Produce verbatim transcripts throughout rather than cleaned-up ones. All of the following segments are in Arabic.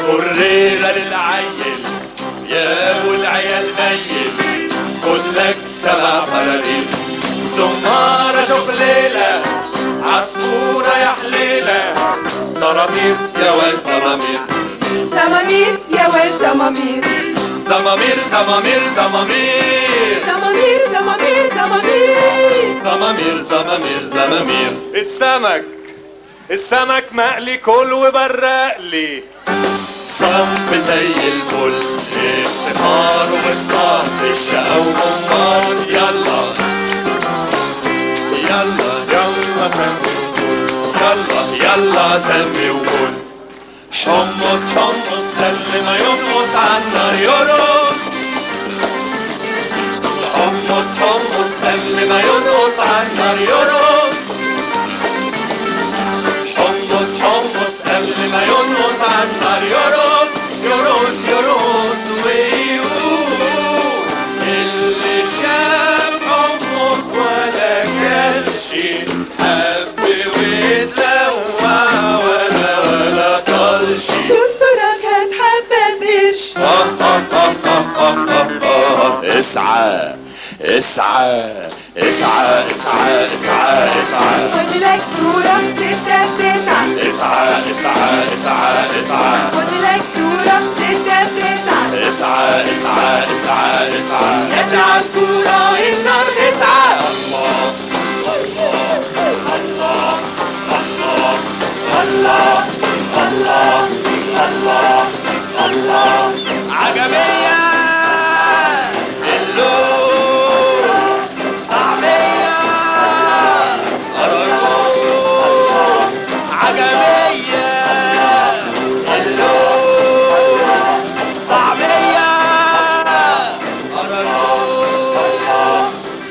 كريرة للعيل يا ابو العيال ميل، خد لك سبع فراريل، زمارة شغليلة عصفورة يا حليلة، طرامير يا واد زمامير، زمامير يا واد زمامير، زمامير زمامير زمامير زمامير زمامير زمامير زمامير زمامير زمامير. السمك السمك مقلي كل وبرق لي، صنف زي الفل، افتخار ومفتاح الشقا وممار. يلا يلا يلا سمي وكل، يلا يلا سمي وكل. حمص حمص خلي ما ينقص عالنار يرقص، حمص حمص خلي ما ينقص عالنار يرقص، حمص حمص قبل ما ينقص عالنار يرقص يرقص يرقص ويقول اللي شاف حمص ولا كلش حب ويتلوع ولا ولا طلش. دستورك هتحبب قرش. آه آه آه آه آه آه. اسعى اسعى اسعى اسعى اسعى اسعى، خد لك صورة ستة بتسعة. اسعى اسعى اسعى اسعى، خد لك صورة ستة بتسعة. اسعى اسعى اسعى اسعى، اسعى الكورة النار اسعى. الله الله الله الله الله الله الله الله عجمية اللون طعمية قرارون عجمية اللون طعمية قرارون.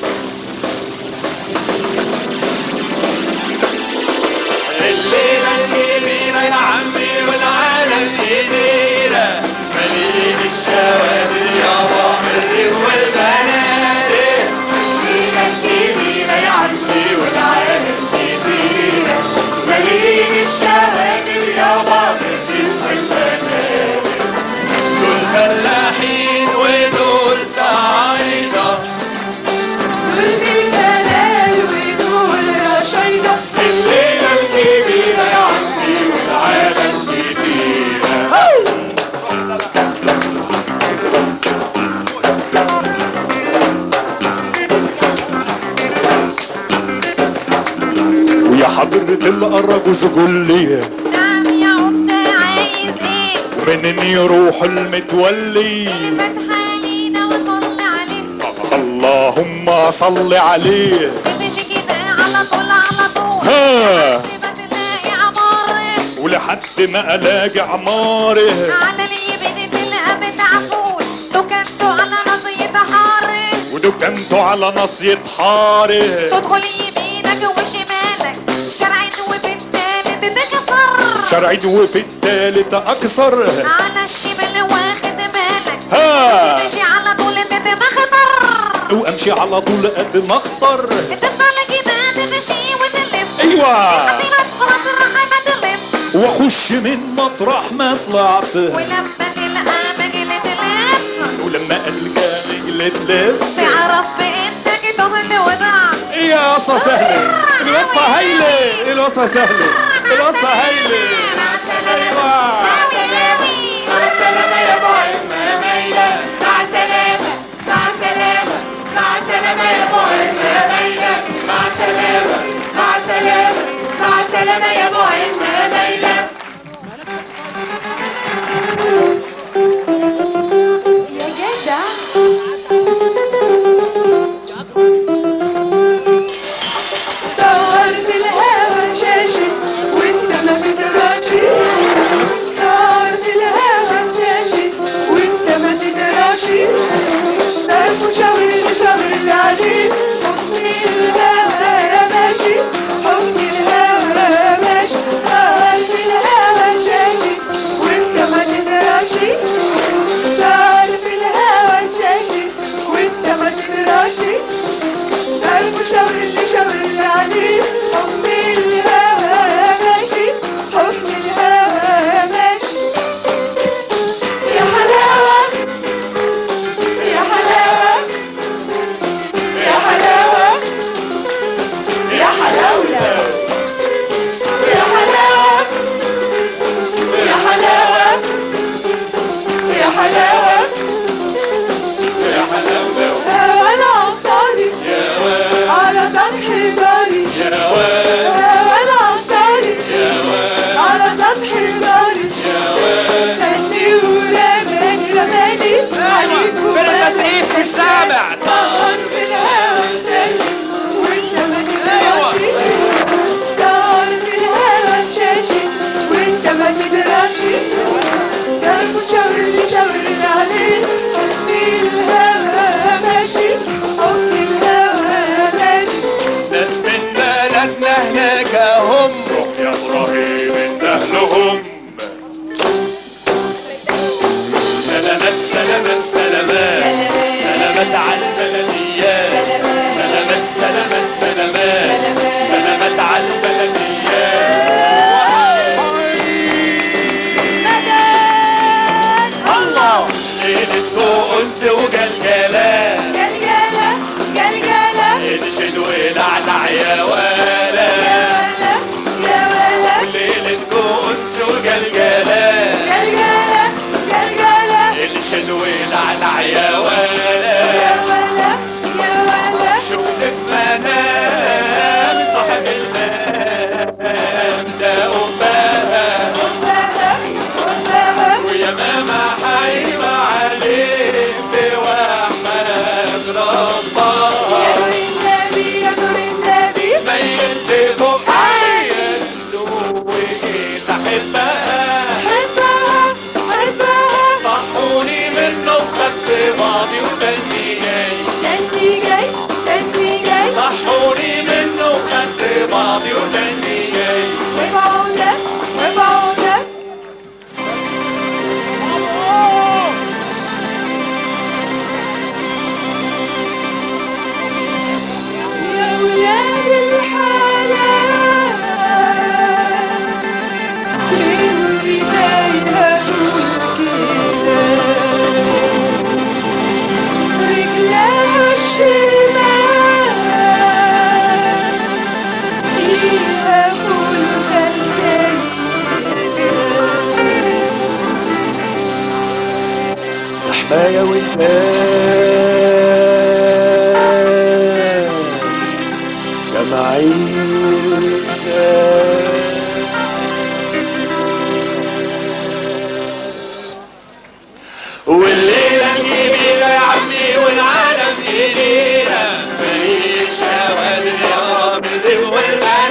الليلة الكبيرة يا عمي والعالم كبيرة، مليء الشوادر يا بحر والبنادق. الليلة الكبيرة يا عمي والعالم كبيرة، مليء الشوادر يا بحر والبنادق. دول فلاحين ودول صعايدة، دول بالكلال ودول رشايدة. الليلة الكبيرة يا عمي والعالم كبيرة. ويا حضرة الأراجوز قول لي نعم يا عمدة عايز ايه؟ منين يروح المتولي؟ فتح علينا وصل عليه، اللهم صل عليه. تمشي كده على طول على طول ها لحد ما تلاقي عماره، ولحد ما الاقي عماره، على اليمين تلقى بتاع فول، دكانته على نصية حاره، ودكانته على ناصية حاره. تدخل يمينك وشمالك شرعين وفي التالت تكسر، شرعين وفي التالت اكثر. على الشمال واخد بالك، ها تمشي على طول تتمخطر، وامشي على طول قد ما اخطر. تفضل كده تمشي وتلف، ايوه لحد ما تخلص الراحة ما تلف، واخش من مطرح ما طلعت. ولما تلقى مجلة تلف، ولما القى رجلي تلف، تعرف بانك تهت وضعت. يا قصة سهلة، الوصفة هايلة، الوصفة سهلة، الوصفة هايلة. مع السلامة مع مع السلامة يا ابو عمة مايلة، مع السلامة مع السلامة مع السلامة يا ابو عمة مايلة. مع السلامة مع السلامة مع السلامة يا ابو عمة مايلة. يا جدع دورت الهوا شاشة وانت ما بتردش. كلهم سلامات سلامات سلامات سلامات على البلديات سلامات سلامات سلامات سلامات على البلديات الله ليلة أنس وجلجلة جلجلة جلجلة نشد ولعلع يا ولا يا ولا ليلة أنس وجلجلة جلجلة جلجلة نشد ولعلع يا ولا يا ولا يا ولا شفت في منام صاحب المام ده أمها أمها أمها ويا ماما حايمة عليه بوحمد ربها يا نور النبي يا نور النبي ميلت فوق عيلته وجيت أحبها حبها حبها صحوني منه خدت بعضي وتاني جاي تاني جاي تاني جاي صحوني منه خدت بعضي وتاني جاي وبعودة وبعودة يا ولاد الحلال اللي باينة كده رجلها الشمال فيها كل خلفية زحماية والناس جمعية والليلة الكبيرة يا عمي والعالم إلينا مفيش هوادر يا رامز والغالي